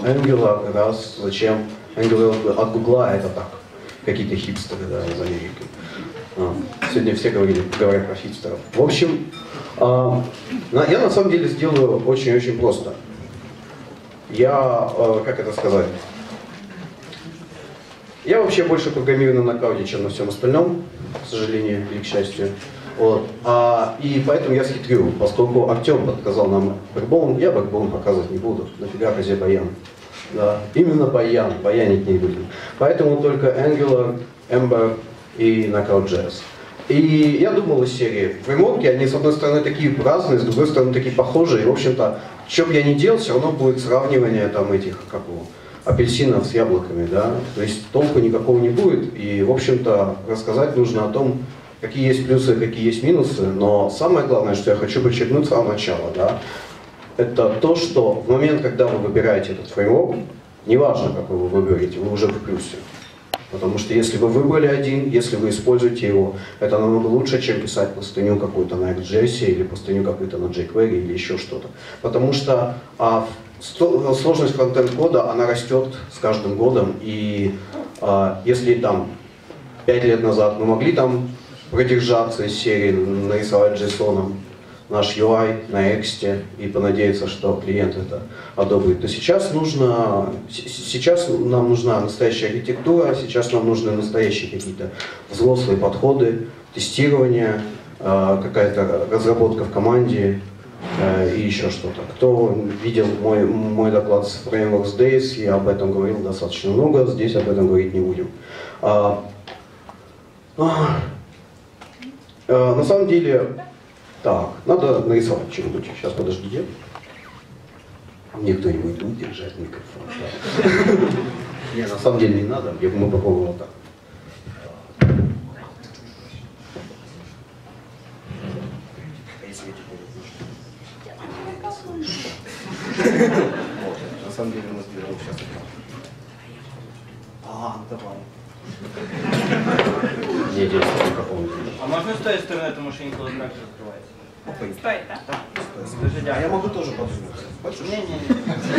Angular, как раз зачем Angular от Гугла, это так, какие-то хипстеры, да, из Америки. Сегодня все говорят про хипстеров. В общем, я на самом деле сделаю очень-очень просто. Я, как это сказать, я вообще больше программирую на нокауте, чем на всем остальном, к сожалению или к счастью. Вот. И поэтому я схитрю, поскольку Артем подсказал нам бэкбоун, я бэкбоун показывать не буду. Нафига козе баян? Да, именно баянить не будем. Поэтому только Angular, Ember и Knockout.js. И я думал из серии, фреймворки, они с одной стороны такие разные, с другой стороны такие похожие. И в общем-то, что бы я ни делал, все равно будет сравнивание там этих, как его, апельсинов с яблоками, да. То есть толку никакого не будет. И в общем-то, рассказать нужно о том, какие есть плюсы, какие есть минусы. Но самое главное, что я хочу подчеркнуть с самого начала, да, это то, что в момент, когда вы выбираете этот фреймворк, неважно, как вы его выберете, вы уже в плюсе. Потому что если вы выбрали один, если вы используете его, это намного лучше, чем писать простыню какую-то на XJS или простыню какую-то на jQuery или еще что-то. Потому что сложность фронтенд-кода, она растет с каждым годом. И если там 5 лет назад мы могли там продержаться из серии, нарисовать JSON наш UI на Next и понадеяться, что клиент это одобрит, то сейчас нам нужна настоящая архитектура, сейчас нам нужны настоящие какие-то взрослые подходы, тестирование, какая-то разработка в команде и еще что-то. Кто видел мой доклад с Frameworks Days, я об этом говорил достаточно много, здесь об этом говорить не будем. На самом деле, так, надо нарисовать что-нибудь. Сейчас, подождите. Мне кто-нибудь будет держать микрофон. Не, на самом деле не надо, мы попробуем вот так. На самом деле мы сделаем сейчас. Давай. Не делать микрофон. А можно с той стороны эту машинку вот так закрывать? Стоит, да? Скажи, А я могу тоже подвинуться. Хочешь? Не-не-не.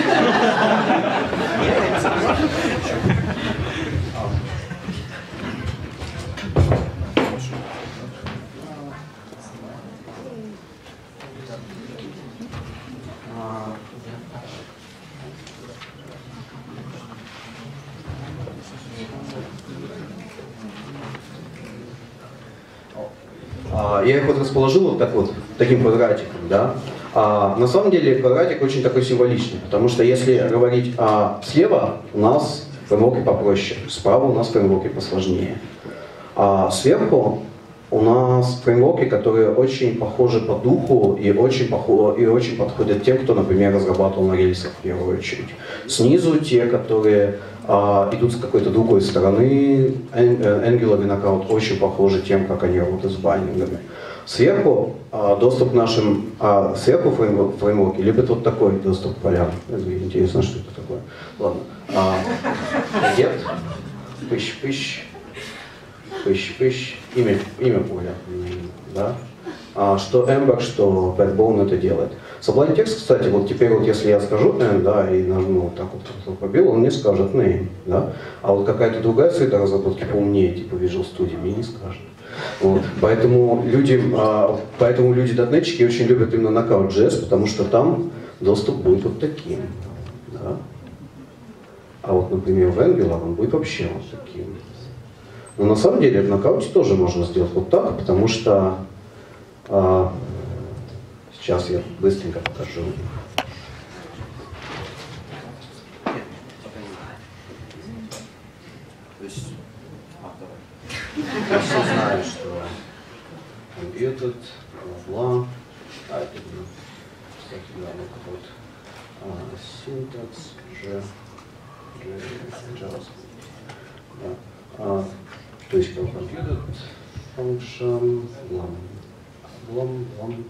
Я их вот расположил вот так вот, таким квадратиком, да. На самом деле квадратик очень такой символичный, потому что если говорить слева у нас фреймворки попроще, справа у нас фреймворки посложнее. А сверху у нас фреймворки, которые очень похожи по духу и очень подходят тем, кто, например, разрабатывал на рельсах в первую очередь. Снизу те, которые идут с какой-то другой стороны. Angular и Knockout очень похожи тем, как они работают с байндингами. Сверху доступ к нашим сверху фреймворки любят вот такой доступ к полям. Интересно, что это такое. Ладно. Get, пыщ, имя поля. Да? Что Ember, что Backbone это делает. Sublime Text, кстати, вот теперь вот если я скажу N, да, и нажму вот так вот пробел, он мне скажет name, да. А вот какая-то другая среда разработки поумнее, типа Visual Studio, мне не скажет. Вот. Поэтому люди .NET-чики очень любят именно Knockout.js, потому что там доступ будет вот таким. Да? А вот, например, в Angular он будет вообще вот таким. Но на самом деле в Knockout тоже можно сделать вот так, потому что сейчас я быстренько покажу. То есть, давай. Все знают, что этот, бла, это, кстати, да, вот синтакс, JavaScript. Да. То есть, computed function, blom.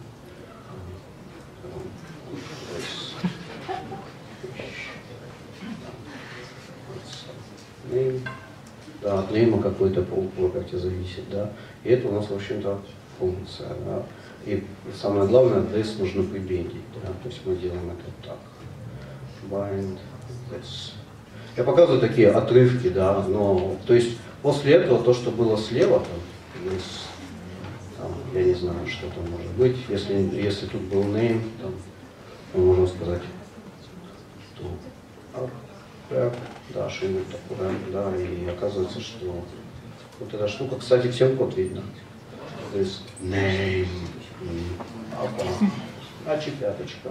Да, от нейма какой-то property зависит, да. И это у нас, в общем-то, функция, да. И самое главное, this нужно прибендить, да. То есть мы делаем это так. Bind Я показываю такие отрывки, да, но, то есть, после этого, то, что было слева, там, я не знаю, что там может быть, если тут был name, там, можно сказать, да, что-нибудь такое, да, и оказывается, что вот эта штука, кстати, всем код видно. То есть name, пяточка.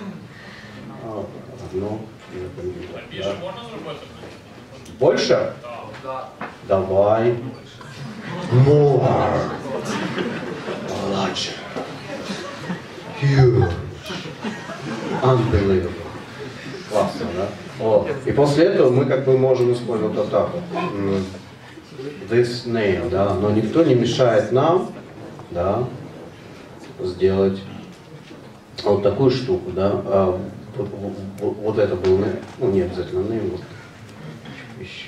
Одно, да. Больше? Да. Давай. More. Larger. Huge. Unbelievable. Классно, да? О. И после этого мы как бы можем использовать вот так вот. This name, да, но никто не мешает нам, да, сделать вот такую штуку, да. Вот это был name, ну не обязательно name, вот вещи.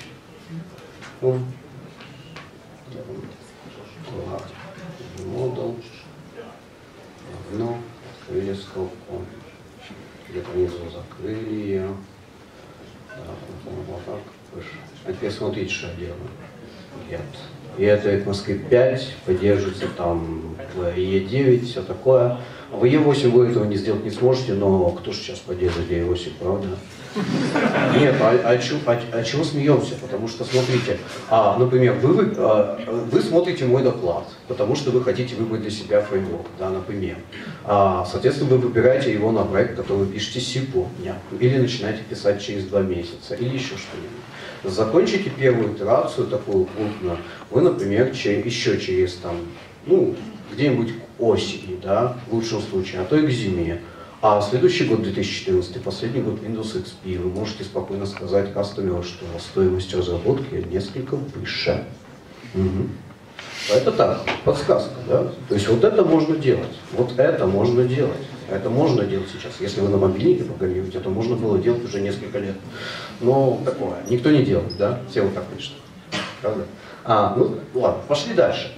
Модул, равно, открыли скобку, где-то внизу закрыли ее, да, вот так, выше. А теперь смотрите, что я делаю. Get. И это ECMAScript 5 поддерживается там в E9, все такое. В E8 вы этого не сделать не сможете, но кто же сейчас поддерживает E8, правда? Нет, чего смеемся? Потому что, смотрите, например, вы смотрите мой доклад, потому что вы хотите выбрать для себя фреймворк, да, например. Соответственно, вы выбираете его на проект, который вы пишете сегодня, или начинаете писать через 2 месяца, или еще что-нибудь. Закончите первую итерацию, такую крупную, вы, например, еще через, там, ну, где-нибудь к осени, да, в лучшем случае, а то и к зиме. А следующий год, 2014, последний год Windows XP, вы можете спокойно сказать кастомеру, что стоимость разработки несколько выше. Угу. Это так, подсказка, да? То есть вот это можно делать, вот это можно делать. Это можно делать сейчас. Если вы на мобильнике программируете, это можно было делать уже несколько лет. Но такое, никто не делает, да? Все вот так пишут. Правда? Ну, ладно, пошли дальше.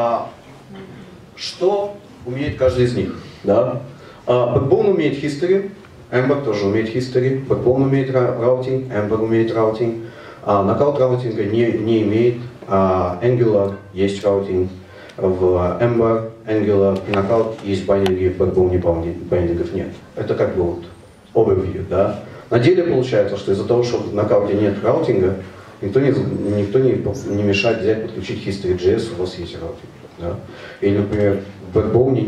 Что умеет каждый из них? Да? Backbone умеет history, Ember тоже умеет history, Backbone умеет routing, Ember умеет routing, Knockout раутинга не имеет, Angular есть routing, в Ember, Angular и Knockout есть байнинги, в Backbone байнингов нет. Это как бы вот overview, да? На деле получается, что из-за того, что в Knockout нет раутинга, никто не мешает взять, подключить history.js, у вас есть раутинг. Да? Или, например, в Backbone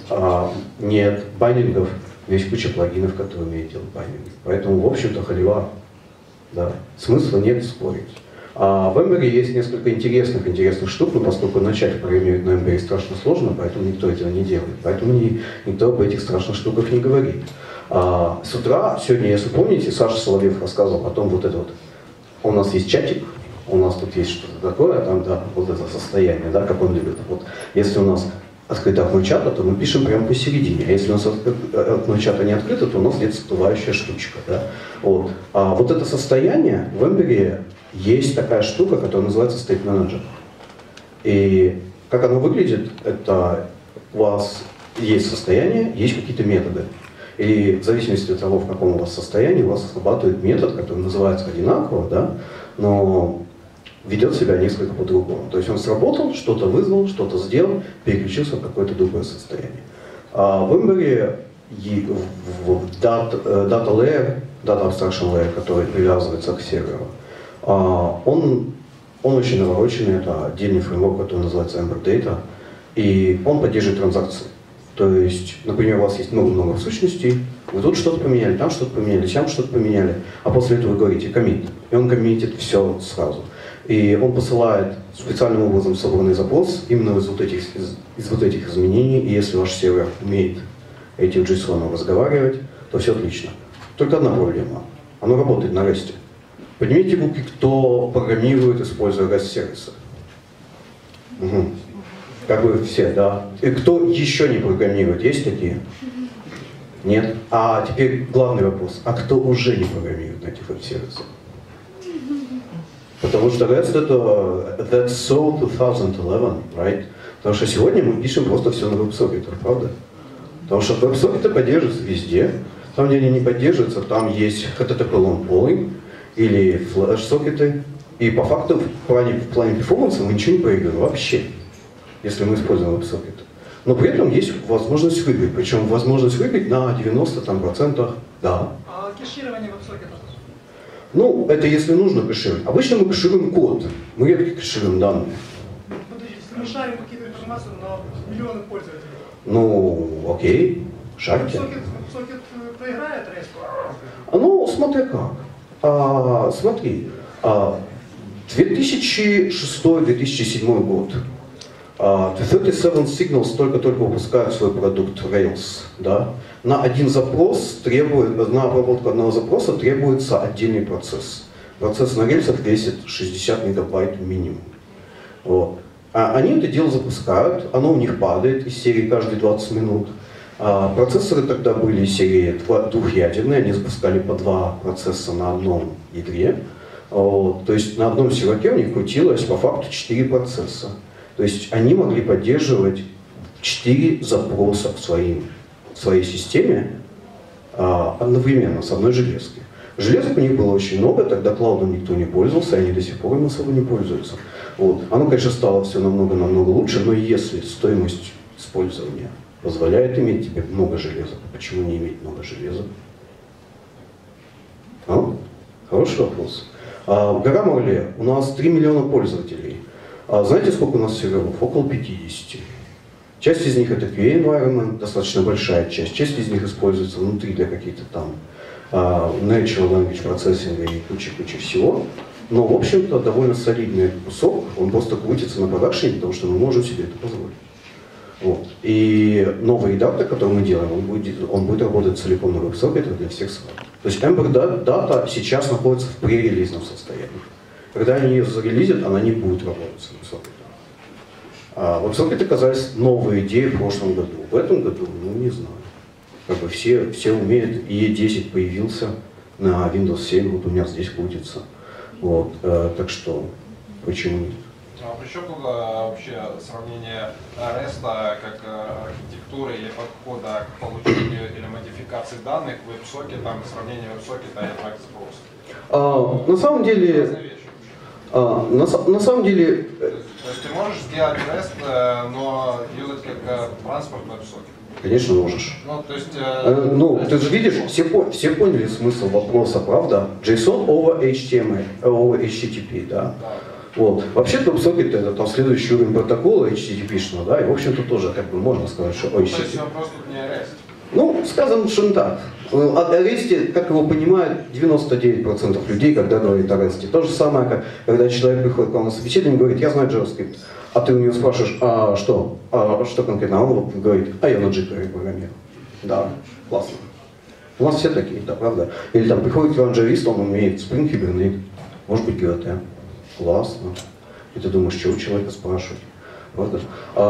нет байнингов, но есть куча плагинов, которые умеют делать байнинги. Поэтому, в общем-то, халива. Да? Смысла нет спорить. В Ember есть несколько интересных штук, но поскольку начать программировать на Ember страшно сложно, поэтому никто этого не делает. Поэтому никто об этих страшных штуках не говорит. С утра, сегодня, если помните, Саша Соловьев рассказывал о том, вот это вот, у нас есть чатик, у нас тут есть что-то такое, там, да, вот это состояние, да, как он любит. Вот, если у нас открыто окно чата, то мы пишем прямо посередине, а если у нас окно чата не открыто, то у нас где-то всплывающая штучка, да. Вот. Вот это состояние в Ember есть такая штука, которая называется State Manager. И как оно выглядит, это у вас есть состояние, есть какие-то методы. И в зависимости от того, в каком у вас состоянии, у вас срабатывает метод, который называется одинаково, да, но ведет себя несколько по-другому. То есть он сработал, что-то вызвал, что-то сделал, переключился в какое-то другое состояние. В Ember в Data Layer, Data Abstraction Layer, который привязывается к серверу, он очень навороченный, это отдельный фреймворк, который называется Ember Data, и он поддерживает транзакции. То есть, например, у вас есть много сущностей, вы тут что-то поменяли, там что-то поменяли, там что-то поменяли, а после этого вы говорите commit, и он коммитит все сразу. И он посылает специальным образом собранный запрос именно из вот этих изменений, и если ваш сервер умеет этим JSON разговаривать, то все отлично. Только одна проблема, оно работает на REST. Поднимите руки, кто программирует, используя REST-сервисы. Угу. Как бы все, да. И кто еще не программирует, есть такие? Нет? А теперь главный вопрос, а кто уже не программирует на этих веб-сервисах? Потому что REST это that's so 2011, right? Потому что сегодня мы пишем просто все на веб-сокетах, правда? Потому что веб-сокеты поддерживаются везде. Там, где они не поддерживаются, там есть HTTP long polling или флеш-сокеты. И по факту в плане перформанса мы ничего не проигрываем вообще, если мы используем веб-сокеты. Но при этом есть возможность выиграть, причем возможность выиграть на 90%, да. А кеширование веб-сокетов? Ну, это если нужно кэшировать. Обычно мы кэшируем код, мы редко кэшируем данные. Подождите, мы шарим какие-то информацию на миллионы пользователей. Ну, окей, шарьте. Веб-сокет проиграет REST? Ну, смотря как. Смотри, 2006-2007 год. 37 Signals только-только выпускают свой продукт Rails. Да? На один запрос на обработку одного запроса требуется отдельный процесс. Процесс на рельсах весит 60 мегабайт минимум. Вот. Они это дело запускают, оно у них падает из серии каждые 20 минут. Процессоры тогда были из серии двухъядерные, они запускали по 2 процесса на одном ядре. Вот. То есть на одном серваке у них крутилось по факту 4 процесса. То есть они могли поддерживать 4 запроса в своей системе одновременно с одной железкой. Железок у них было очень много, тогда клаудом никто не пользовался, и они до сих пор им особо не пользуются. Вот. Оно, конечно, стало все намного лучше, но если стоимость использования позволяет иметь тебе много железок, почему не иметь много железок? Хороший вопрос. В Граммарле у нас 3 миллиона пользователей. Знаете, сколько у нас серверов? Около 50. Часть из них это QA environment, достаточно большая часть из них используется внутри для каких-то там natural language processing и куча всего. Но, в общем-то, довольно солидный кусок, он просто крутится на продакшене, потому что мы можем себе это позволить. Вот. И новый редактор, который мы делаем, он будет работать целиком на веб-сокетах для всех сразу. То есть Ember Data сейчас находится в пререлизном состоянии. Когда они ее зарелизят, она не будет работать с веб-сокетом. Веб-сокеты оказались новой идеей в прошлом году. В этом году, ну не знаю. Как бы все умеют, IE10 появился на Windows 7, вот у меня здесь крутится. Вот, так что, почему нет? А при чем тут вообще сравнение REST как архитектуры или подхода к получению или модификации данных веб-сокетом, сравнение веб-сокета и атак запроса? На самом деле, на самом деле... То есть ты можешь сделать REST, но юзать как транспорт веб-сокет? Конечно, можешь. Ну, то есть, ты же видишь, все поняли смысл вопроса, правда? JSON over HTML, over HTTP, да? Вот. Вообще-то WebSocket это там следующий уровень протокола HTTP-шного, да, и в общем-то тоже как бы можно сказать, что то есть вопрос тут не REST? Ну, скажем, что не так. О REST, как его понимают 99% людей, когда говорят о REST. То же самое, как когда человек приходит к вам на собеседование и говорит, я знаю JavaScript. А ты у него спрашиваешь, что конкретно? А он говорит, я на jQuery программирую. Да, классно. У нас все такие, да, правда? Или там приходит к вам джавист, он умеет Spring, Hibernate, может быть GT. Классно. И ты думаешь, что у человека спрашивать? Правда?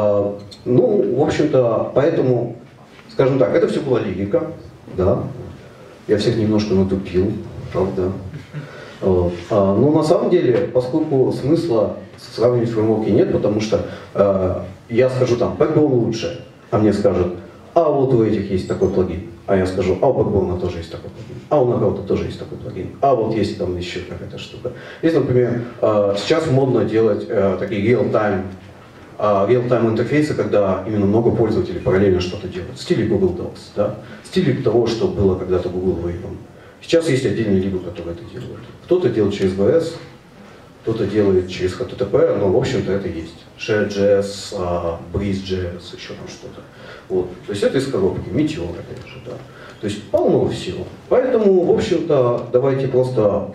Ну, в общем-то, поэтому, скажем так, это все была лирика, да. Я всех немножко натупил, правда. Вот. Но на самом деле, поскольку смысла сравнивать фреймворки нет, потому что я скажу там, Backbone лучше, а мне скажут, вот у этих есть такой плагин. А я скажу, у Backbone тоже есть такой плагин, у Knockout тоже есть такой плагин, вот есть там еще какая-то штука. Есть, например, сейчас модно делать такие real-time интерфейсы, когда именно много пользователей параллельно что-то делают. В стиле Google Docs, да? В стиле того, что было когда-то Google Wave. Сейчас есть отдельные либо, которые это делают. Кто-то делает через VS, кто-то делает через HTTP, но в общем-то это есть. Share.js, Breeze.js, еще там что-то. Вот. То есть это из коробки, Meteor, опять же, да. То есть полно всего. Поэтому, в общем-то, давайте просто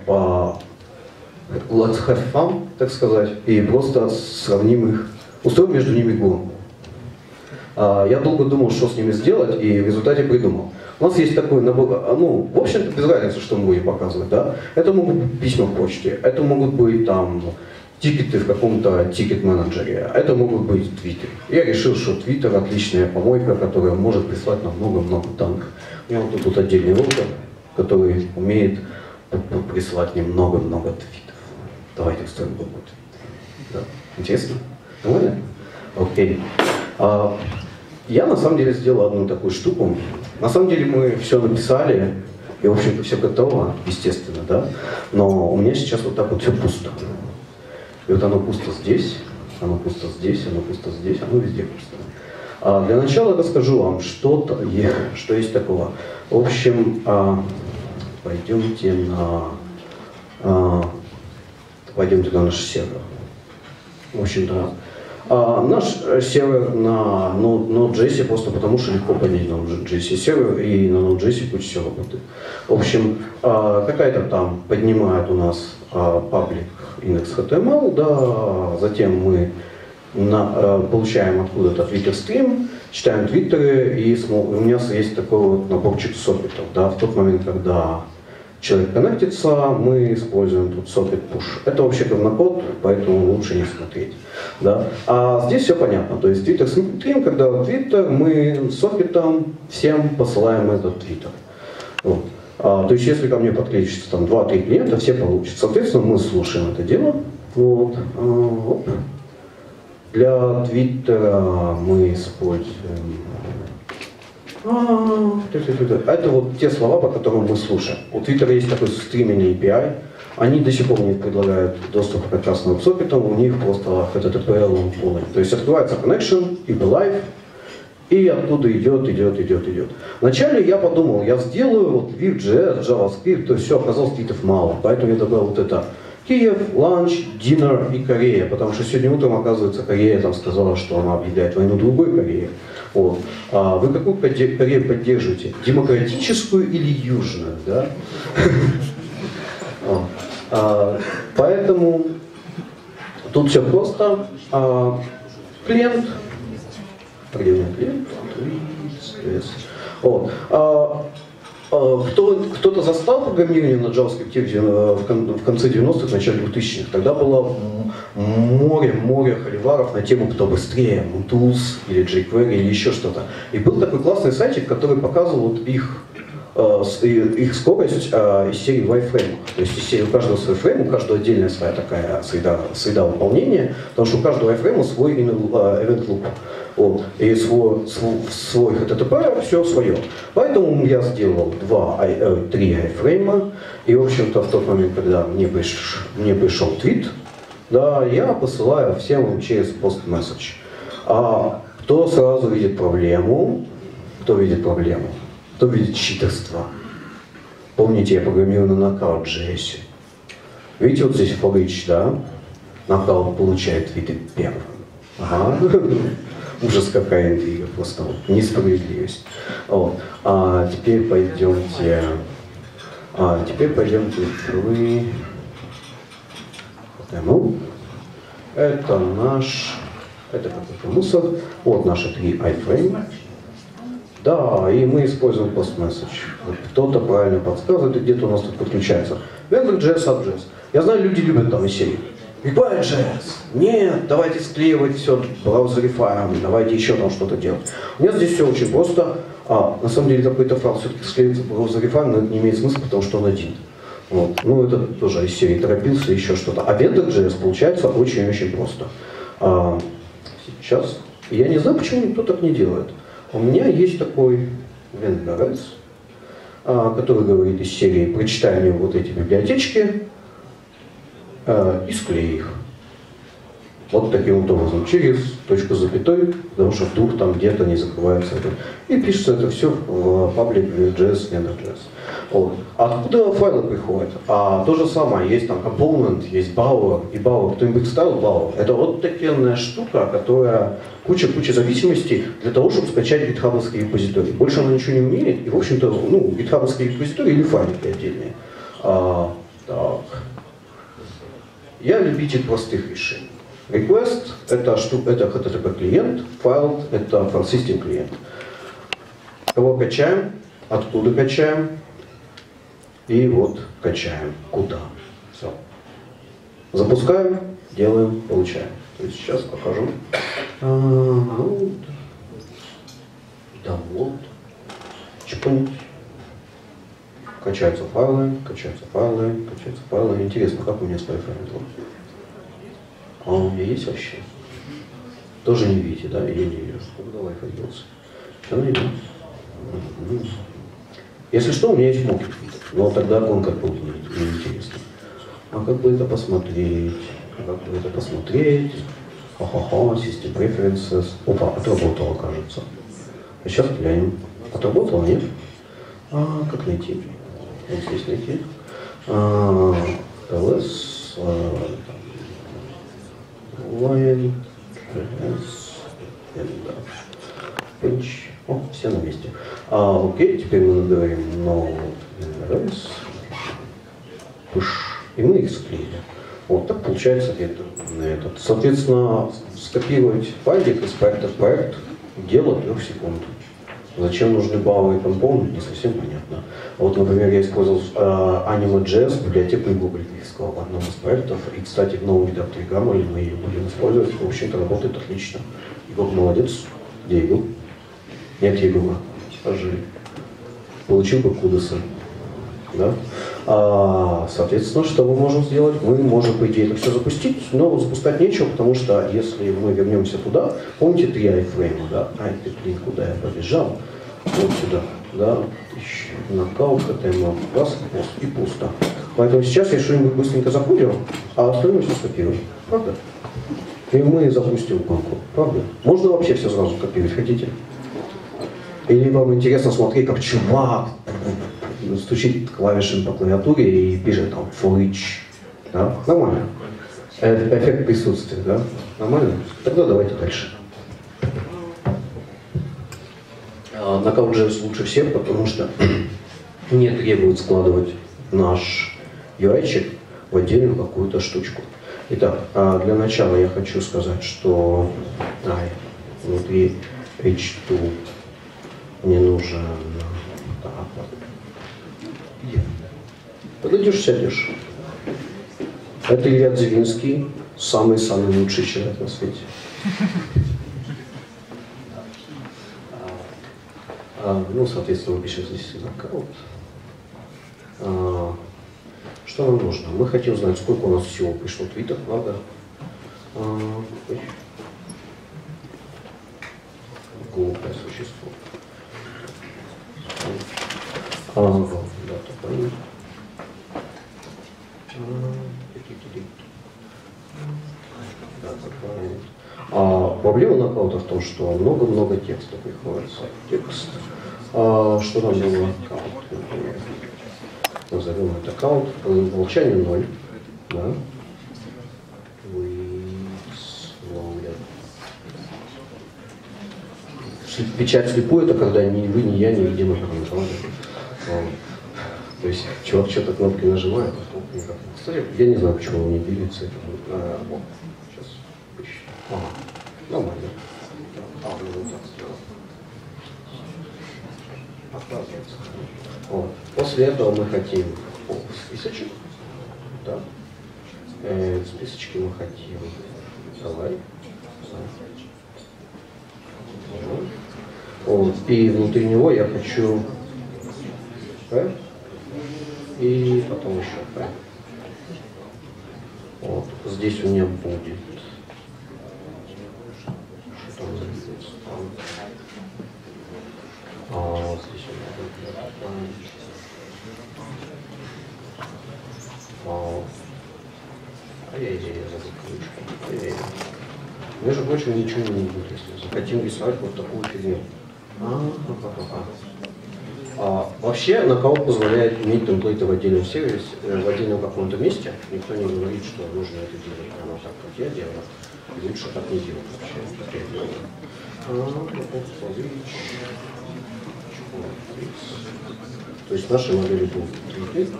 let's have fun, так сказать, и просто сравним их, устроим между ними гонку. Я долго думал, что с ними сделать, и в результате придумал. У нас есть такой набор, в общем-то, без разницы, что мы будем показывать, да. Это могут быть письма в почте, это могут быть там тикеты в каком-то тикет-менеджере, это могут быть твиты. Я решил, что твиттер отличная помойка, которая может прислать нам много-много данных. У меня вот тут отдельный роутер, который умеет прислать мне много-много твитов. Давайте устроим другой твит. Да. Интересно? Нормально? Окей. Я на самом деле сделал одну такую штуку. На самом деле мы все написали, и, в общем-то, все готово, естественно, да? Но у меня сейчас вот так вот все пусто. И вот оно пусто здесь, оно пусто здесь, оно пусто здесь, оно везде пусто. А для начала расскажу вам, что есть такого. В общем, пойдемте на наш сервер. В общем-то, наш сервер на Node.js просто потому, что легко поднять на Node.js сервер, и на Node.js куча все работает. В общем, какая-то там поднимает у нас паблик index.html, да, затем мы получаем откуда-то Twitter стрим, читаем твиттеры, и у нас есть такой вот наборчик сокетов. Да, в тот момент, когда человек коннектится, мы используем тут socket push. Это вообще говнокод, поэтому лучше не смотреть. Да? А здесь все понятно. То есть Twitter стрим, когда Twitter, мы сокетом всем посылаем этот Twitter. Вот. То есть если ко мне подключится там 2-3 клиента, все получат. Соответственно, мы слушаем это дело. Вот. Для Твиттера мы используем... Это вот те слова, по которым мы слушаем. У Твиттера есть такой стриминг API. Они до сих пор не предлагают доступ к прекрасным сокетам, у них просто HTTPL полный. То есть открывается connection, и live, и оттуда идет. Вначале я подумал, я сделаю вот Vue.js, JavaScript, то есть все, оказалось твитов мало. Поэтому я добавил вот это Киев, ланч, динер и Корея. Потому что сегодня утром, оказывается, Корея там сказала, что она объявляет войну другой Корее. Вот. Вы какую Корею поддерживаете? Демократическую или южную? Да? Поэтому тут все просто. Клиент. Где у меня клиент? Вот. Кто-то застал программирование на JavaScript в конце 90-х, в начале 2000-х. Тогда было море холиваров на тему «Кто быстрее», Tools или jQuery или еще что-то. И был такой классный сайтик, который показывал вот их скорость из серии wireframe. То есть из серии у каждого свой фрейм, у каждого отдельная своя такая среда выполнения, потому что у каждого wireframe свой event loop. Вот. И свой HTTP, все свое. Поэтому я сделал 3 iframe, и, в общем-то, в тот момент, когда мне пришел твит, да, я посылаю всем через post-message. Кто сразу видит проблему? Кто видит проблему? Кто видит читерство? Помните, я программирую на Knockout.js. Видите, вот здесь for each, да? Knockout получает твиты первым. Ага. Ужас, какая интрига, просто вот, несправедливость. Вот. Теперь пойдемте в HTML. Это какой-то мусор. Вот наши 3 iframe. Да, и мы используем post-message. Вот кто-то правильно подсказывает, и где-то у нас тут подключается. Vendor.js, App.js. Я знаю, люди любят там из серии. Require.js. Нет, давайте склеивать все браузерифаем, давайте еще там что-то делать. У меня здесь все очень просто. На самом деле какой-то файл все-таки склеивается браузерифаем, но это не имеет смысла, потому что он один. Вот. Ну, это тоже из серии торопился, еще что-то. А Vendor.js получается очень-очень просто. Сейчас. Я не знаю, почему никто так не делает. У меня есть такой Vendor.js, который говорит из серии «Прочитай мне вот эти библиотечки и склей их». Вот таким вот образом, через точку запятой, потому что вдруг там где-то не закрывается это. И пишется это все в паблик Vue.js, Vendor.js. Вот. Откуда файлы приходят? То же самое, есть там component, есть Bower, и Bower, кто-нибудь ставил Bower? Это вот такая штука, которая куча зависимостей для того, чтобы скачать гитхабовский репозиторий. Больше она ничего не умеет, и в общем-то, гитхабовский репозиторий или файлики отдельные. Так. Я любитель простых решений. Request — это HTTP клиент, файл — это file-system клиент. Кого качаем, откуда качаем, и вот качаем. Куда? Все. Запускаем, делаем, получаем. То есть сейчас покажу. Download. Чпунь. Качаются файлы. Интересно, как у меня с Wi-Fi? А у меня есть вообще? Тоже не видите, да? Я не вижу. Куда Wi-Fi делся? Все найдем. Если что, у меня есть мокрый твит, но тогда он как будет неинтересно. А как бы это посмотреть? Ха-ха-ха, System Preferences. Опа, отработало, кажется. А сейчас глянем. Отработало, нет? Как найти? Вот здесь найти. LS, Line, Pinch. О, все на месте. Окей, теперь мы набираем Node RS, Push, и мы их склеили. Вот так получается это. Соответственно, скопировать файлик из проекта в проект дело 3 секунд. Зачем нужны базовые компоненты, не совсем понятно. Вот, например, я использовал Anima.js, библиотеку Егора Григорьевского в одном из проектов. И, кстати, в новом редакторе Grammarly мы ее будем использовать. В общем-то, работает отлично. Егор молодец. Где Егор? Нет Егора. Скажи. Получил бы кудесы. Да? Соответственно, что мы можем сделать? Мы можем, по идее, это все запустить, но запускать нечего, потому что если мы вернемся туда, помните 3 айфрейма, да? Блин, куда я побежал? Вот сюда, да? Нокаут, КТМ, раз, и пусто. Поэтому сейчас я что-нибудь быстренько закодирую, а остальное все скопирую. Правда? И мы запустим гонку. Правда? Можно вообще все сразу копировать, хотите? Или вам интересно смотреть, как чувак стучит клавишами по клавиатуре и пишет там for each. Да? Нормально. Эффект присутствия, да? Нормально? Тогда давайте дальше. Knockout.js лучше всех, потому что не требует складывать наш UI-чик в отдельную какую-то штучку. Итак, для начала я хочу сказать, что внутри H2 мне нужен... Подойдешь, сядешь. Это Илья Дзивинский, самый-самый лучший человек на свете. Ну, соответственно, мы пишем здесь аккаунт. Что нам нужно? Мы хотим знать, сколько у нас всего пришло твитов, правда? Глупое существо. Проблема нокаута в том, что много-много текста приходится. Текст. Что нам было аккаунт, например? Назовем это аккаунт. По умолчанию 0. Да? Печать слепую — это когда ни вы, ни я не видим экран. То есть чувак что-то кнопки нажимает, а толк никак. Кстати, я не знаю, почему он не двигается. Вот, сейчас ищу. Нормально. Вот так сделал. Оказывается. Вот. После этого мы хотим списочек. Да. Списочки мы хотим. Давай. Вот. И внутри него я хочу и потом еще вот. Здесь у меня будет что там здесь у меня будет я забыл ключку. Между прочим, ничего не будет, если захотим рисовать вот такую фигню. Вообще, нокаут позволяет иметь темплейты в отдельном сервисе, в отдельном каком-то месте. Никто не говорит, что нужно это делать прямо так, как я делаю. И лучше так не делать вообще. То есть наши модели будут твиты,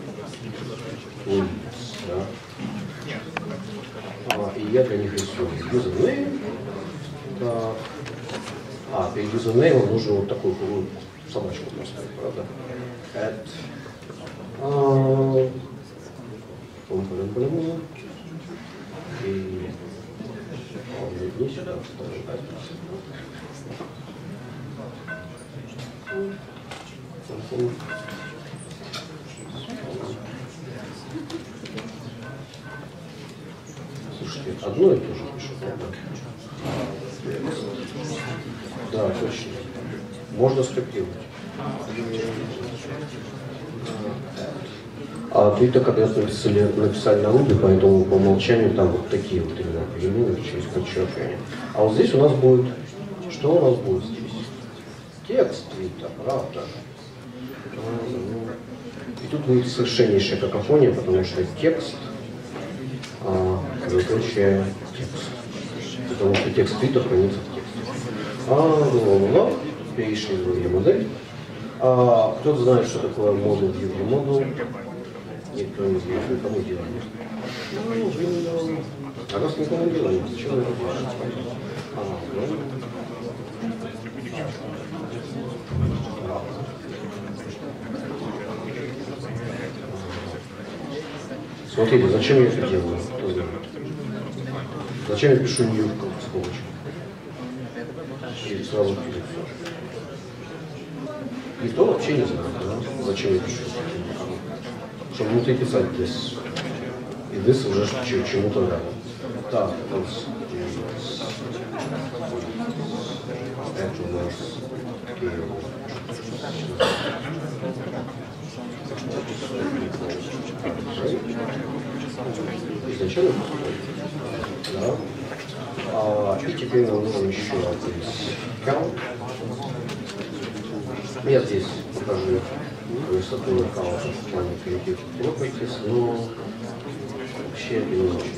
да. И я для них рисую username. Да. Перед username нужно вот такую собачку поставить, правда? Add. И не сюда вставить. Слушайте, одно и то же пишу, правда? Да, точно. Можно скопировать. А Twitter как раз написали на Ruby, поэтому по умолчанию там вот такие вот именно перемены через подчеркивание. А вот здесь у нас будет, что у нас будет здесь? Текст Twitter, правда. И тут будет совершеннейшая какофония, потому что текст, короче, текст. Потому что текст Twitter хранится в тексте. Перешли в другую модель. Кто-то знает, что такое модуль View модуль? Никто не знает, никому дело нет. А раз никому дело нет, зачем это делать? Смотрите, зачем я это делаю? Кто знает? Зачем я пишу new в скобочках? И сразу пилю все. Никто вообще не знает, да? Зачем я пишу. Чтобы внутри писать this. И this уже чему-то надо. Так, это у нас изначально да. И теперь нам нужно еще count. Я здесь покажу высоту аккаунта в плане Creative Properties, но вообще это не очень.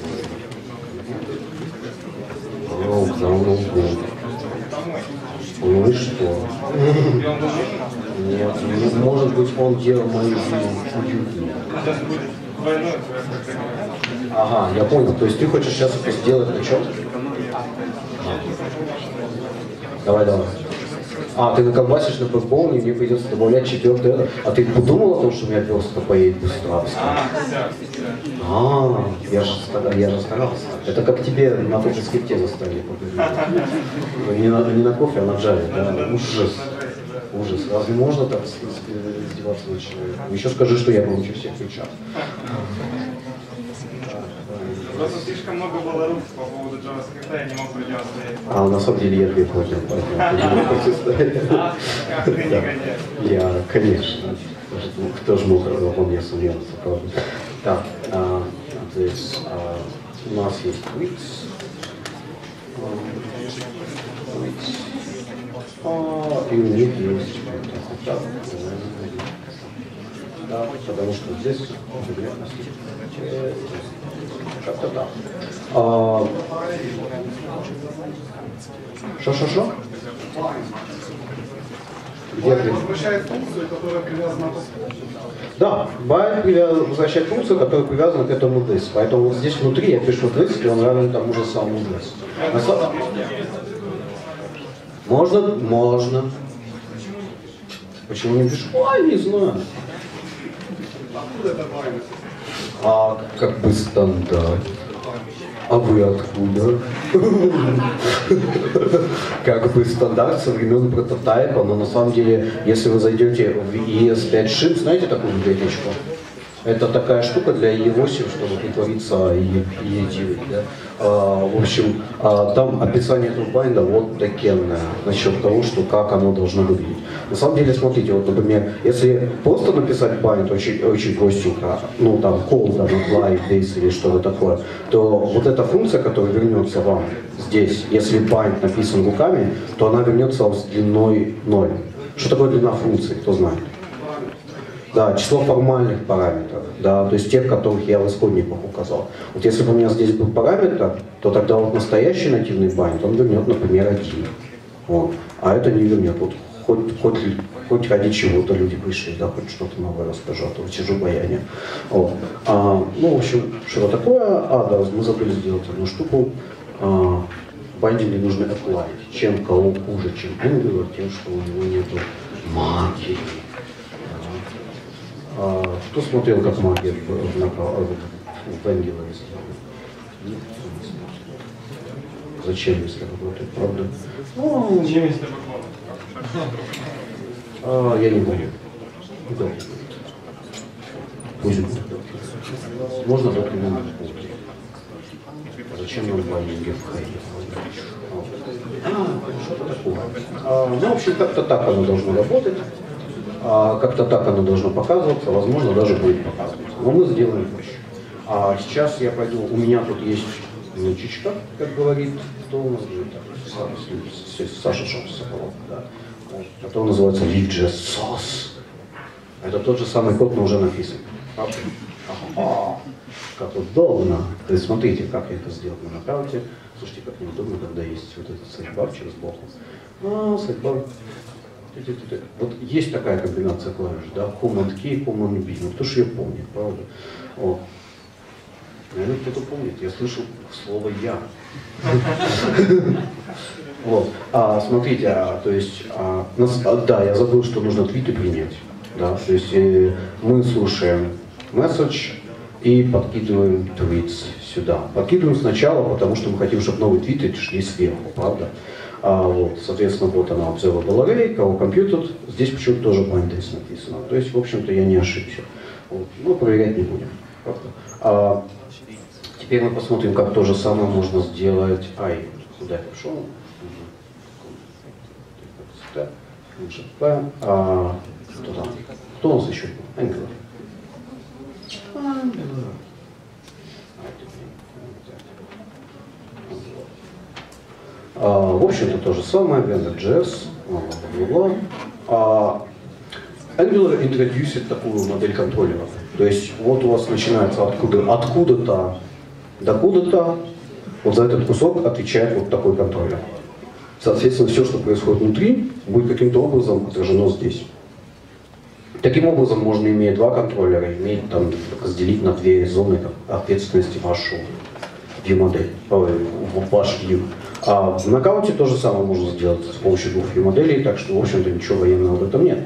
Ну и что? Нет, может быть, он делал мою жизнь уютнее. Ага, я понял. То есть ты хочешь сейчас это сделать на чем? Давай. Ты наколбасишь на бэкбоуне, и мне придется добавлять четвертое это. А ты подумал о том, что у меня верстка поедет быстро? Я же старался. Это как тебе на том же скрипте заставили поговорить. Не на кофе, а на джаве. Да? Ужас. Разве можно так издеваться над человеком? Еще скажи, что я получу всех фичах. Просто слишком много было рук по поводу JavaScript, я не мог придерживаться. На самом деле я две против. Я, конечно. Кто же мог во мне сомневаться, правда? Так, здесь у нас есть tweets. И у них есть да, потому что здесь как-то так. Шо? Возвращает функцию, которая привязана к Да, bind возвращает функцию, которая привязана к этому this. Поэтому вот здесь внутри я пишу this, и он равен тому же самому this. Можно. Почему не пишу? Не знаю. Откуда это bind? Как бы стандарт. А вы откуда? Как бы стандарт со времен прототайпа, но на самом деле, если вы зайдете в ES5 Ship, знаете такую библиотечку? Это такая штука для E8, чтобы притвориться E9. Да? В общем, там описание этого байнда вот такенное, насчет того, что как оно должно выглядеть. На самом деле, смотрите, вот, например, если просто написать байнд очень простенько, ну там call, там, apply, this или что-то такое, то вот эта функция, которая вернется вам здесь, если байнд написан руками, то она вернется вам с длиной 0. Что такое длина функции, кто знает? Да, число формальных параметров, да, то есть тех, которых я в исходниках указал. Вот если бы у меня здесь был параметр, то тогда вот настоящий нативный байнд, он вернет, например, 1. Вот. А это не вернет. Вот хоть ради чего-то люди пришли, да, хоть что-то новое расскажу, а то сижу баяне. Вот. Ну, в общем, что такое? Да, мы забыли сделать одну штуку. Байдинги нужно оплатить. Чем кого хуже, чем Angular, тем, что у него нету магии. Кто смотрел, как магия в Angular сделана? Зачем, если работает, правда? Зачем, если Я не помню. Да. Пусть будет. Можно дать ему зачем нам байдинги в хайде? Что-то такое. Ну, в общем, как-то так оно должно работать. как-то так оно должно показываться, возможно, даже будет показываться. Но мы сделаем проще. А сейчас я пойду, у меня тут есть внучечка, как говорит, кто у нас будет, Саша Соколов, да, вот, который называется Лиджа Сос. Это тот же самый код, но уже написан. Как удобно. То есть смотрите, как я это сделал на нокауте. Слушайте, как неудобно, когда есть вот этот сайдбар через блок. Сайдбар. Вот есть такая комбинация клавиш, да, Command K, Command B. Ну кто ж ее помнит, правда? Вот. Наверное, кто-то помнит. Я слышал слово «я». Вот. Смотрите, то есть, да, я забыл, что нужно твиты принять. Да, то есть мы слушаем месседж и подкидываем твитс сюда. Подкидываем сначала, потому что мы хотим, чтобы новые твиты шли сверху, правда? Вот, соответственно, вот она, observable array, кого compute, здесь почему-то тоже binaries написано. То есть, в общем-то, я не ошибся. Вот. Но проверять не будем. Правда? Теперь мы посмотрим, как то же самое можно сделать. Куда я пришел? Кто у нас еще? Angular. В общем-то, то же самое, Blender.js, Angular интродюсит такую модель контроллеров. То есть вот у вас начинается откуда-то до куда-то, вот за этот кусок отвечает вот такой контроллер. Соответственно, все, что происходит внутри, будет каким-то образом отражено здесь. Таким образом, можно, имея два контроллера, разделить на две зоны ответственности вашу view-модель, ваш view. А в нокауте то же самое можно сделать с помощью двух view-моделей, так что, в общем-то, ничего военного в этом нет.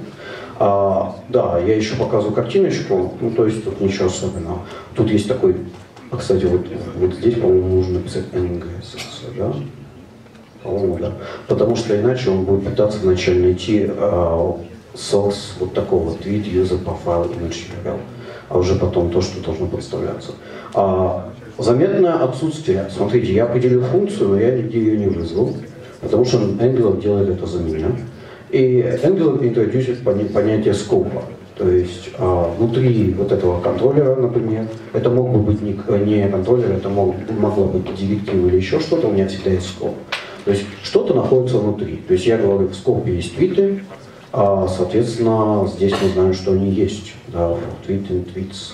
Да, я еще показываю картиночку, ну, то есть тут ничего особенного. Тут есть такой, кстати, вот здесь, по-моему, нужно написать NGS, да? По-моему, да. Потому что иначе он будет пытаться вначале найти source вот такого tweet user profile image URL, а уже потом то, что должно подставляться. Заметное отсутствие. Смотрите, я определил функцию, но я нигде ее не вызвал, потому что Angular делает это за меня. И Angular интродюсит понятие скопа. То есть внутри вот этого контроллера, например, это мог бы быть не контроллер, это могло быть директива или еще что-то, у меня всегда есть скоп. То есть что-то находится внутри. То есть я говорю, в скопе есть твиты, соответственно, здесь мы знаем, что они есть. Да, tweets.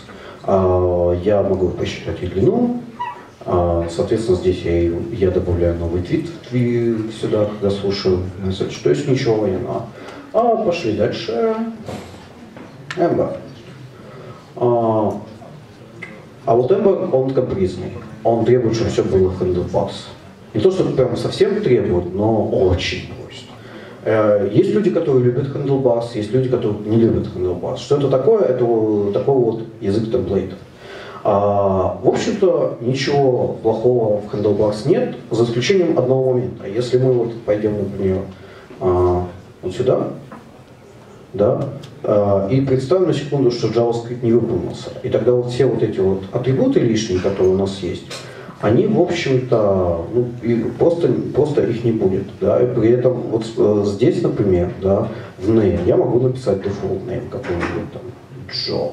Я могу посчитать и длину. Соответственно, здесь я добавляю новый твит сюда, когда слушаю месседж. То есть ничего военного. Пошли дальше. Ember. Вот Ember, он капризный. Он требует, чтобы все было handlebars. Не то, что прямо совсем требует, но очень просит. Есть люди, которые любят handlebars, есть люди, которые не любят handlebars. Что это такое? Это такой вот язык темплейтов. В общем-то, ничего плохого в handlebars нет, за исключением одного момента. Если мы вот пойдем, например, вот сюда, да, и представим на секунду, что JavaScript не выполнился. И тогда вот все вот эти вот атрибуты лишние, которые у нас есть, они, в общем-то, просто их не будет. Да? И при этом вот здесь, например, да, в name я могу написать default name какой-нибудь там Joe.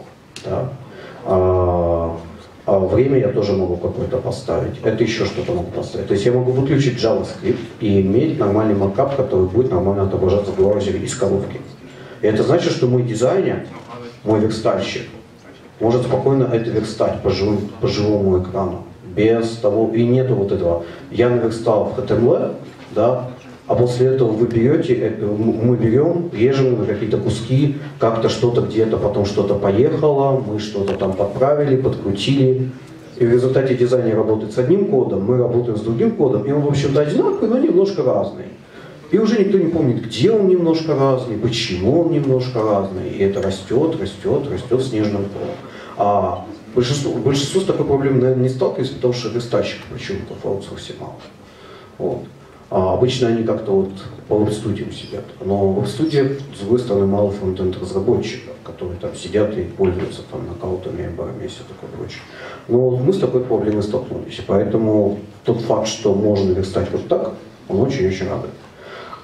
Да? Время я тоже могу какое-то поставить. Это еще что-то могу поставить. То есть я могу выключить JavaScript и иметь нормальный маркап, который будет нормально отображаться в браузере из коробки. И это значит, что мой дизайнер, мой верстальщик, может спокойно это верстать по живому экрану. Без того, и нету вот этого. Я наверстал в HTML, да, а после этого вы берете, мы берем, режем на какие-то куски, как-то что-то где-то, потом что-то поехало, мы что-то там подправили, подкрутили. И в результате дизайнер работает с одним кодом, мы работаем с другим кодом, и он, в общем-то, одинаковый, но немножко разный. И уже никто не помнит, где он немножко разный, почему он немножко разный. И это растет снежным комом. Большинство с такой проблемой, наверное, не сталкивается, потому что верстальщиков почему-то в аутсорсе мало. Вот. Обычно они как-то вот по веб-студиям сидят. Но в веб-студиях, с другой стороны, мало фронтенд разработчиков, которые там сидят и пользуются там нокаутами, эмбарами и все такое прочее. Но мы с такой проблемой столкнулись. Поэтому тот факт, что можно верстать вот так, он очень-очень радует.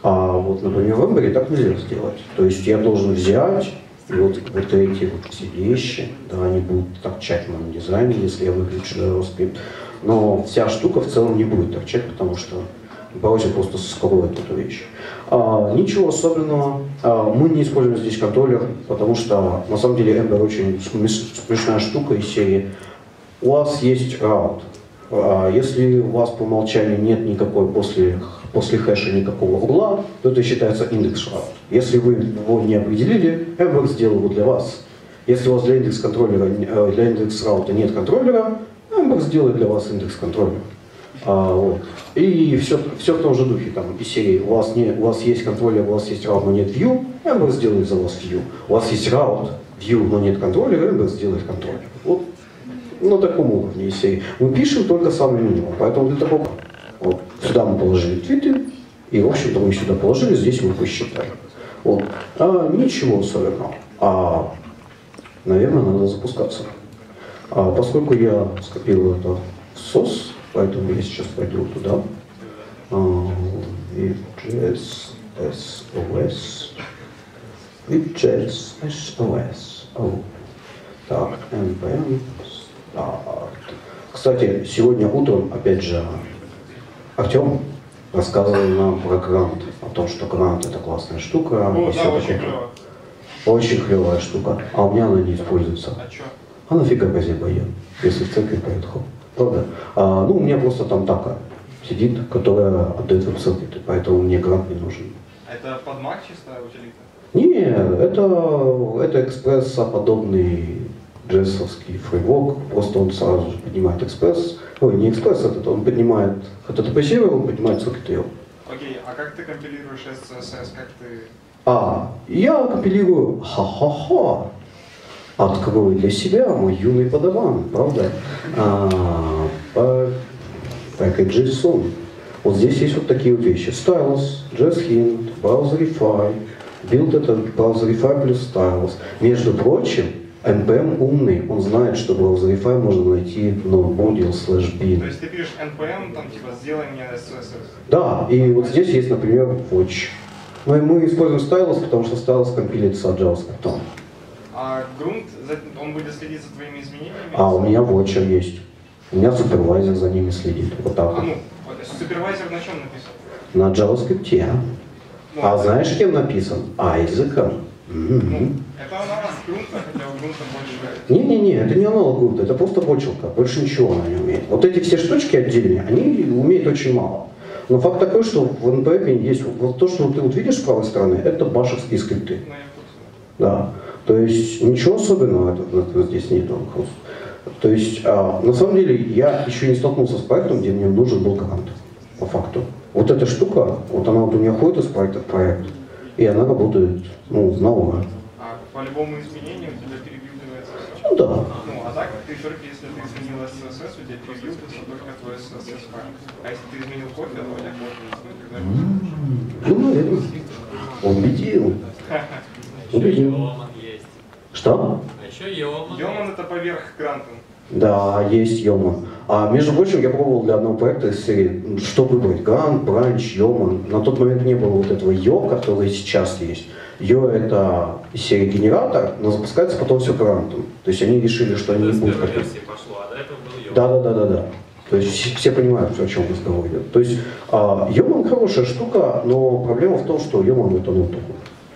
А вот, например, в Ember так нельзя сделать. То есть я должен взять и вот эти вот все вещи, да, они будут так тщательно на дизайне, если я выключу JavaScript. Но вся штука в целом не будет торчать, потому что браузер просто скроет эту вещь. Ничего особенного. Мы не используем здесь контроллер, потому что на самом деле Ember очень смешная штука из серии. У вас есть route. Если у вас по умолчанию нет никакой после хэша никакого угла, то это считается индекс route. Если вы его не определили, Ember сделал его для вас. Если у вас для индекс роута нет контроллера, Ember сделает для вас индекс контроллера. Вот. И все в том же духе, там, из серии, у вас есть контроллер, у вас есть route, но нет view, Ember сделает за вас view. У вас есть route, view, но нет контроллера, Ember сделает контроллер. Вот на таком уровне из серии. Мы пишем только самый минимум, поэтому для такого, вот, сюда мы положили твиты, и, в общем-то, мы сюда положили, здесь мы посчитаем. Вот. Ничего особенного. Наверное, надо запускаться. Поскольку я скопировал это в SOS, поэтому я сейчас пойду туда. Vue.js SOS. Vue.js SOS. Так, npm start. Кстати, сегодня утром, опять же, Артем рассказывал нам про грант, о том, что грант это классная штука. О, и да, все очень такое. клево. Очень клевая штука. А у меня она не используется. А чё? А нафига газебоен, если в церкви поет хор? Правда? У меня просто там така сидит, которая отдает веб-сокеты, поэтому мне грант не нужен. Это под Mac чистая утилита? Не, это экспресс-подобный JS-овский фреймворк, просто он сразу же поднимает экспресс. Ой, не экспресс он поднимает HTTP сервер, он поднимает сокеты. Окей, а как ты компилируешь SCSS, как ты... Я компилирую Открой для себя мой юный подаван, правда? Package.json. Вот здесь есть вот такие вот вещи. Stylus, JSHint, Browserify, build это Browserify плюс Stylus. Между прочим, npm умный, он знает, что Browserify можно найти в node-module/bin. То есть ты пишешь npm, там типа сделай мне SCSS. Да, и вот здесь есть, например, watch. Мы используем Stylus, потому что Stylus компилится от JavaScript. А грунт, он будет следить за твоими изменениями? У меня watcher есть. У меня супервайзер за ними следит. Вот так вот. Супервайзер на чем написан? На JavaScript. Знаешь, кем написан? Айзеком. Это аналог грунта, хотя у грунта больше... Не, это не аналог грунта, это просто бочелка. Больше ничего она не умеет. Вот эти все штучки отдельные, они умеют очень мало. Но факт такой, что в NPM есть вот то, что ты вот видишь с правой стороны, это башевские скрипты. Да. То есть ничего особенного здесь нет. То есть на самом деле я еще не столкнулся с проектом, где мне нужен был грант. По факту. Вот эта штука, вот она вот у меня ходит из проекта в проект, и она работает, на ура. По любому изменению у тебя перебилдивается все? Да. А так ты только если ты изменил SCSS, у тебя перебилдится только твой SCSS файл. А если ты изменил кофе, то у тебя кофе не изменит. Убедил. Убедил. Что? А еще Йоман. Йоман это поверх гранта. Да, есть Йоман. Между прочим, я пробовал для одного проекта из серии, что выбрать, Грант, Бранч, Йоман. На тот момент не было вот этого Йо, который сейчас есть. Йо это из серии генератор, но запускается потом все грантом. То есть они решили, что они не будут... пошло, а до этого был Йоман. Да. То есть все понимают, о чем разговор идет. То есть Йоман хорошая штука, но проблема в том, что Йоман это ноутбук.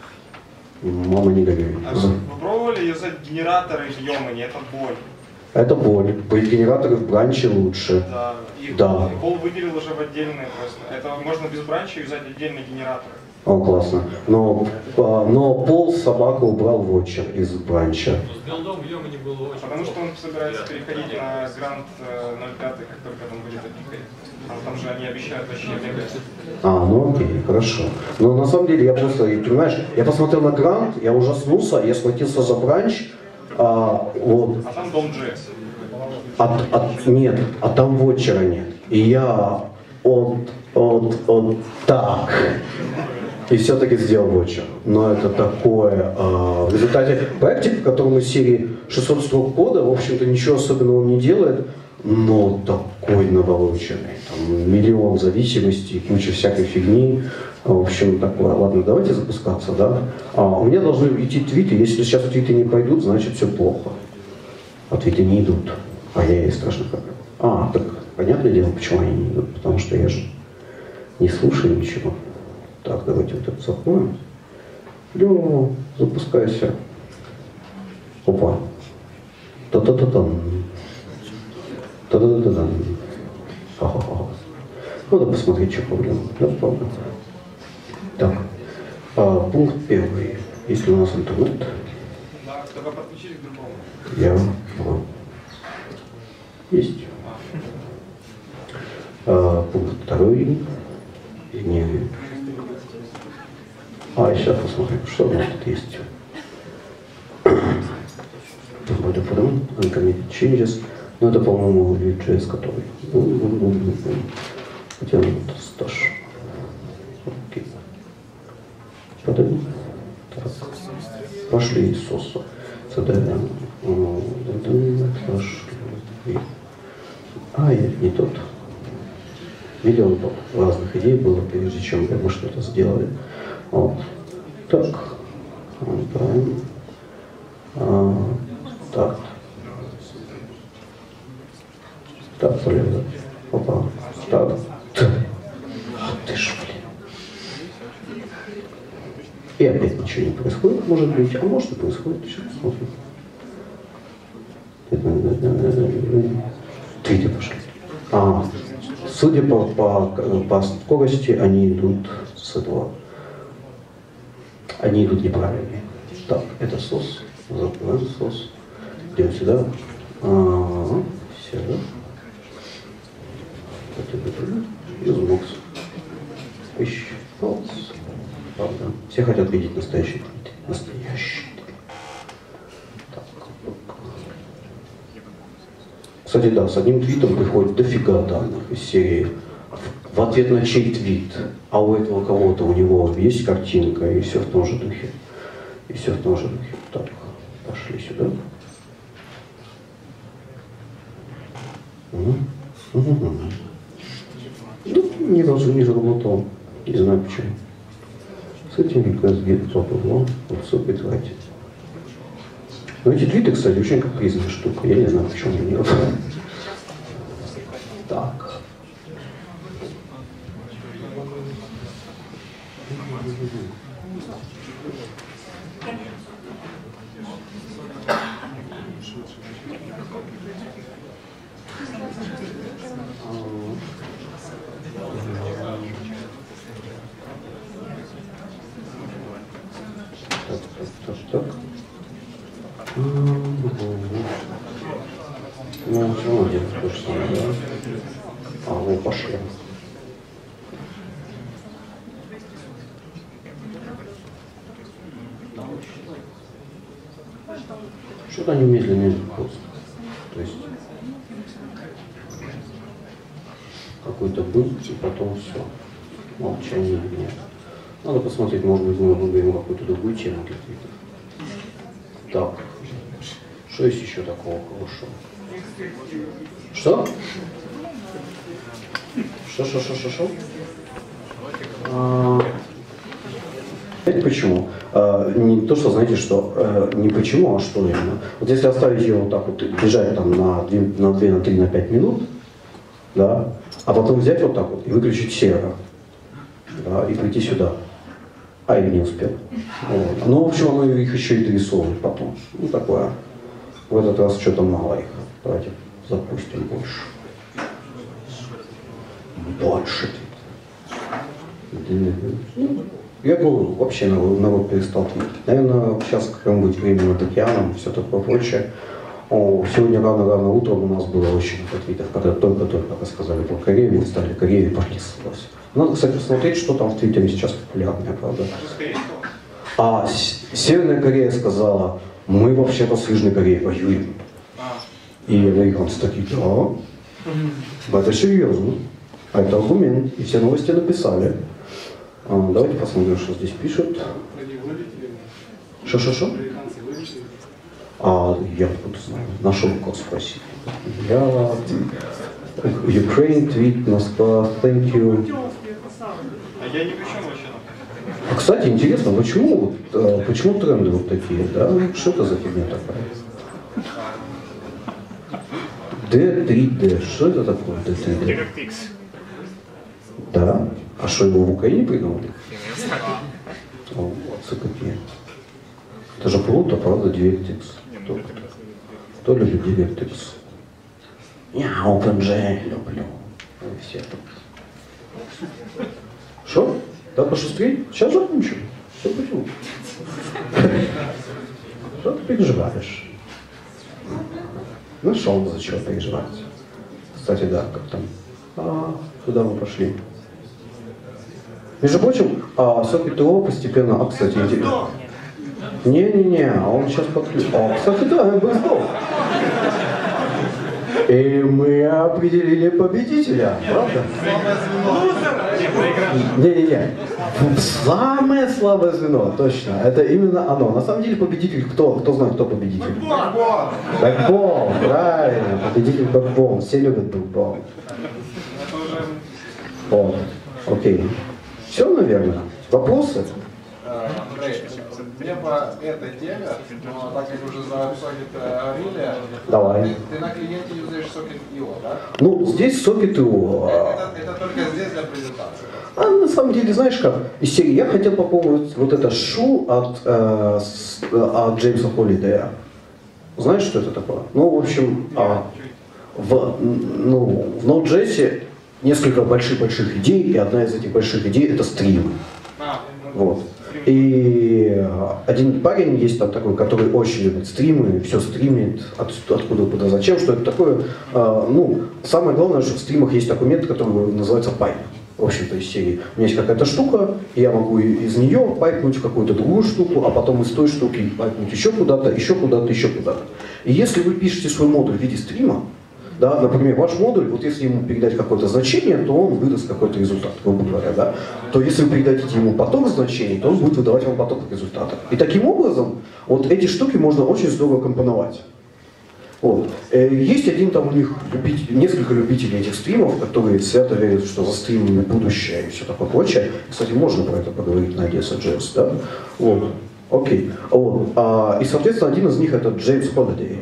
Мама не горюет. Вы пробовали юзать генераторы в Йомане? Это боль. Это боль. Быть генераторы в бранче лучше. Да. И Да. Пол выделил уже в отдельные просто. Это можно без бранча юзать отдельные генераторы. Классно. Но Пол собаку убрал в отчер из бранча. С билдом в Йомане было очень Потому что он собирается приятно. переходить на грант 0.5, как только там будет опикать. Там же они обещают вообще мега. Окей, хорошо. Но на самом деле я просто, понимаешь, я посмотрел на грант, я ужаснулся, я схватился за бранч, вот. А там дом.js. Нет, там вотчера нет. И я так. И все-таки сделал вотчер. Но это такое... в результате проектик, в котором из серии 600 строк кода, в общем-то, ничего особенного он не делает, но такой такой наволоченный, там миллион зависимостей, куча всякой фигни. В общем, такое. Ладно, давайте запускаться, да? У меня должны идти твиты. Если сейчас твиты не пойдут, значит все плохо. А твиты не идут. Ай-яй-яй, страшно как. Так понятное дело, почему они не идут. Потому что я же не слушаю ничего. Так, давайте вот это закроем. Лё, запускайся. Опа. Та-та-та-там. Та-да-да-да-да. Ха-ха-ха. Надо посмотреть, что проблема. Да, правда. Так. Пункт первый. Если у нас интернет. Да, только подключились к другому. Я. Есть. Пункт второй. Не. Сейчас посмотрим, что у нас тут есть. Uncommitted changes. Ну, это, по-моему, Vue.js, который. Хотя вот стаж. Окей. Подойдем. Так. Пошли из соса. CDN. Не тот. Миллион разных идей было, прежде чем мы что-то сделали. Вот. Так. Правильно. Так. Так, блин. Опа. Так. Ты ж, блин. И опять ничего не происходит, может быть. А может и происходит. Сейчас посмотрим. Твиты пошли. Судя по скорости, они идут с этого. Они идут неправильно. Так, это сос. Закрываем сос. Идем сюда. Сюда. Измокс. Правда. Все хотят видеть настоящий твит. Настоящий твит. Так. Кстати, да, с одним твитом приходит дофига данных из серии. В ответ на чей твит, а у этого кого-то у него есть картинка, и все в том же духе. И все в том же духе. Так, пошли сюда. Ни разу не заработал. Не знаю почему. С этим request get попробовал. Вот все тратит. Но эти твиты, кстати, очень капризная штука. Я не знаю, почему они не работают. Так. Так. Ну, все равно делать то же самое, да? Вот пошли. Что-то они медленно просто. То есть какой-то был, и потом все. Молчание нет. Надо посмотреть, может быть, мы выберем какую-то другую тему для твита. Так. Что есть еще такого хорошего? Что? Что? Знаете почему? Не то, что, знаете, что не почему, а что именно. Вот если оставить ее вот так вот лежать там на 2, на 3, на 5 минут, да, а потом взять вот так вот и выключить сервер, да, и прийти сюда. Я не успел. Вот. Ну, в общем, оно их еще и дорисовывает потом. Ну, такое. В этот раз что-то мало их. Давайте запустим больше. Больше. Я говорю, вообще народ перестал твитить. Наверное, сейчас какое-нибудь время над океаном, все такое прочее. Сегодня рано утром у нас было очень много твитов, когда только-только рассказали про Корею, мы стали Корею и пошли ссылаться. Надо, кстати, посмотреть, что там в Твиттере сейчас популярное, правда. Северная Корея сказала, мы вообще-то с Южной Кореей воюем. И американцы такие, да, это серьезно. А это аргумент. И все новости написали. Давайте посмотрим, что здесь пишут. Что? Я откуда знаю. Нашел код спросить. Ukraine tweet, Москва, thank you. Путевки, это самое. А я ни при чем вообще. А, кстати, интересно, почему тренды вот такие, да? Что это за фигня такая? D3D, что это такое D3D? DirectX. Да? А что, его в Украине придумали? О, вот какие. Это же круто, правда, DirectX. Кто любит DirectX? Я OpenJ люблю. Все тут. Что? Да, пошустрей? Сейчас закончим. Все путем. Что ты переживаешь? Нашел, за чего переживать. Кстати, да, как там. Куда мы пошли? Между прочим, СО-ПТО постепенно... кстати, интересно. Не-не-не, он сейчас подключит. Кстати, да, МБ сдох. И мы определили победителя, правда? Не-не-не. Самое слабое звено, точно. Это именно оно. На самом деле победитель кто? Кто знает, кто победитель? Бэкбон, правильно. Победитель Бэкбон. Все любят Бэкбон. О, окей. Все, наверное. Вопросы? Андрей, мне по этой теме, но так как уже за Socket говорили, Давай. Ты на клиенте юзаешь Socket.io, да? Ну, здесь Socket.io. Это только здесь для презентации. На самом деле, знаешь как, из серии я хотел попробовать вот это шу от Джеймса Холлидея. Знаешь, что это такое? Ну, в общем, в Node.js несколько больших идей, и одна из этих больших идей это стримы. Вот. И один парень есть там такой, который очень любит стримы, все стримит, откуда, куда, зачем, что это такое. Самое главное, что в стримах есть такой метод, который называется пайп. В общем-то, из серии. У меня есть какая-то штука, и я могу из нее пайпнуть какую-то другую штуку, а потом из той штуки пайпнуть еще куда-то, еще куда-то, еще куда-то. И если вы пишете свой модуль в виде стрима, да, например, ваш модуль, вот если ему передать какое-то значение, то он выдаст какой-то результат, грубо говоря, да. То если вы передадите ему поток значений, то он будет выдавать вам поток результатов. И таким образом, вот эти штуки можно очень здорово компоновать. Вот. Есть один там у них несколько любителей этих стримов, которые свято верят, что за стримами будущее и все такое прочее. Кстати, можно про это поговорить на DSJS, да? Вот. Окей. Вот. И, соответственно, один из них это Джеймс Холлидей.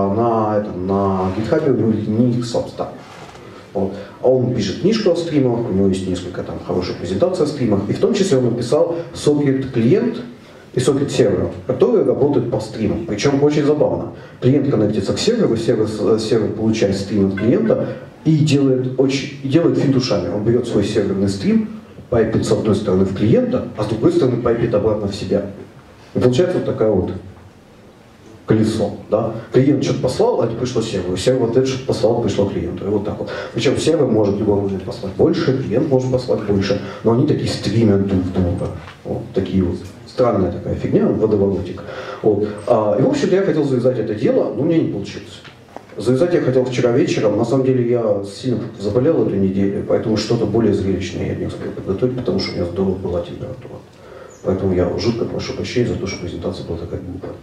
На GitHub у него ник Substack. Вот. Он пишет книжку о стримах, у него есть несколько там хороших презентаций о стримах, и в том числе он написал Socket клиент и Socket сервер, которые работают по стримам. Причем очень забавно. Клиент коннектится к серверу, сервер получает стрим от клиента и делает финт ушами. Он берет свой серверный стрим, пайпит с одной стороны в клиента, а с другой стороны пайпит обратно в себя. И получается вот такая вот колесо. Да? Клиент что-то послал, а это пришло серверу. Сервер ответ что-то послал, пришло клиенту. И вот так вот. Причем сервер может в любой момент послать больше, клиент может послать больше, но они такие стримят друг друга. Вот такие вот. Странная такая фигня, водоворотик. Вот. И в общем-то я хотел завязать это дело, но у меня не получилось. Завязать я хотел вчера вечером. На самом деле я сильно заболел эту неделю, поэтому что-то более зрелищное я не успел подготовить, потому что у меня здорово была температура. Поэтому я жутко прошу прощения за то, что презентация была такая глупая.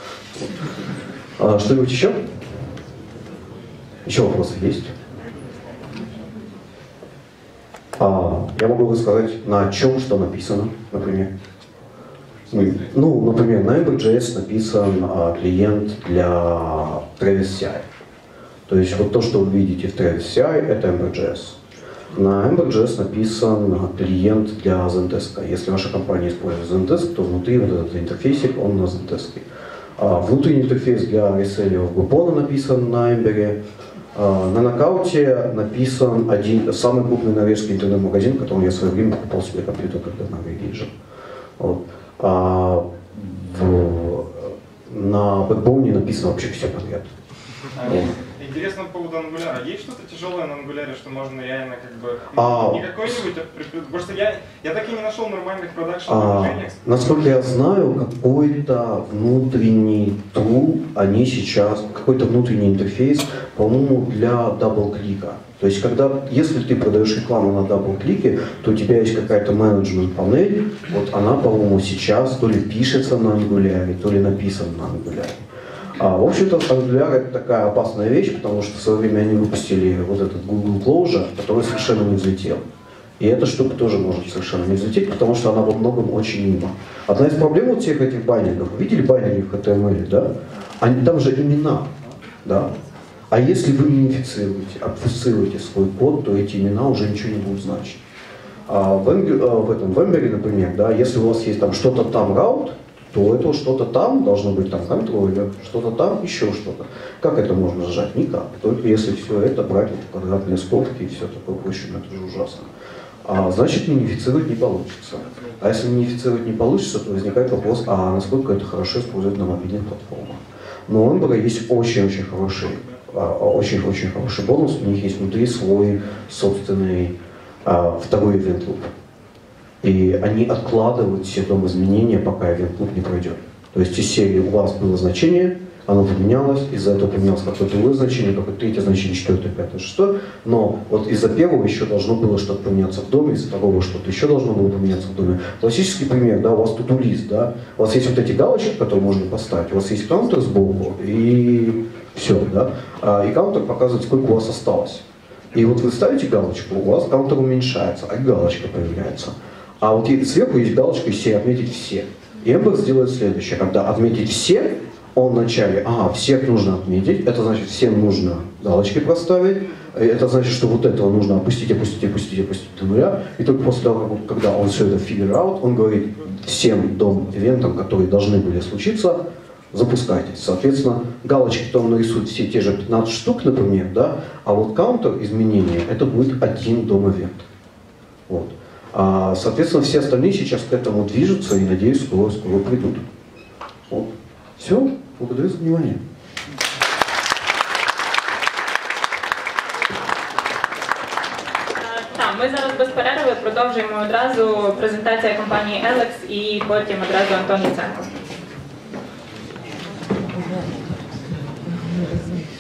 Вот. Что-нибудь еще? Еще вопросы есть? Я могу рассказать, на чем что написано, например. Например, на Ember.js написан клиент для Travis CI. То есть вот то, что вы видите в Travis CI, это Ember.js. На Ember.js написан клиент для Zendesk. Если ваша компания использует Zendesk, то внутри вот этот интерфейсик, он на Zendesk. Внутренний интерфейс для реселлеров Groupon написан на Ember. На Нокауте написан самый крупный норвежский интернет-магазин, в котором я в свое время покупал себе компьютер, когда в Норвегии жил. Вот. На Backbone написано вообще все подряд. Интересно по поводу ангуляра. Есть что-то тяжелое на ангуляре, что можно реально как бы... не какой-нибудь... Потому что я так и не нашел нормальных продакшн-приложений. Насколько я знаю, какой-то внутренний tool, они сейчас... Какой-то внутренний интерфейс, по-моему, для дабл-клика. То есть, если ты продаешь рекламу на дабл-клике, то у тебя есть какая-то менеджмент-панель, вот она, по-моему, сейчас то ли пишется на ангуляре, то ли написана на ангуляре. В общем-то, Angular это такая опасная вещь, потому что в свое время они выпустили вот этот Google Closure, который совершенно не взлетел. И эта штука тоже может совершенно не взлететь, потому что она во многом очень мимо. Одна из проблем вот всех этих байнеров, вы видели байнеры в HTML, да? Там же имена, да? А если вы минифицируете, обфусцируете свой код, то эти имена уже ничего не будут значить. В Ember, например, да, если у вас есть там что-то там route, то это что-то там должно быть там контроллер, что-то там, еще что-то. Как это можно сжать? Никак. Только если все это брать в квадратные скобки и все такое прочее, это же ужасно. Значит, минифицировать не получится. А если минифицировать не получится, то возникает вопрос, а насколько это хорошо использовать на мобильных платформах. Но у Ember есть очень-очень хороший бонус. У них есть внутри свой собственный второй event loop. И они откладывают все дом изменения, пока event loop не пройдет. То есть из серии у вас было значение, оно поменялось, из-за этого поменялось какое-то другое значение, какое-то третье значение, четвертое, пятое, шестое. Но вот из-за первого еще должно было что-то поменяться в доме, из-за второго что-то еще должно было поменяться в доме. Классический пример, да, у вас to-do list, да, у вас есть вот эти галочки, которые можно поставить, у вас есть каунтер сбоку, и все, да, и каунтер показывает, сколько у вас осталось. И вот вы ставите галочку, у вас каунтер уменьшается, а галочка появляется. А вот сверху есть галочка из серии «Отметить все». И Ember сделает следующее, когда отметить все, он вначале, всех нужно отметить, это значит, всем нужно галочки проставить, это значит, что вот этого нужно опустить до нуля, и только после того, когда он все это figure out, он говорит всем дом-ивентам, которые должны были случиться, запускайтесь. Соответственно, галочки там нарисуют все те же 15 штук, например, да, а вот каунтер изменения, это будет один дом-ивент. Вот. Соответственно, все остальные сейчас к этому движутся и, надеюсь, скоро придут. Вот. Все. Благодарю за внимание. Так, ми зараз без перерви продовжуємо одразу презентація компанії Alex і потім одразу Антон Яценко.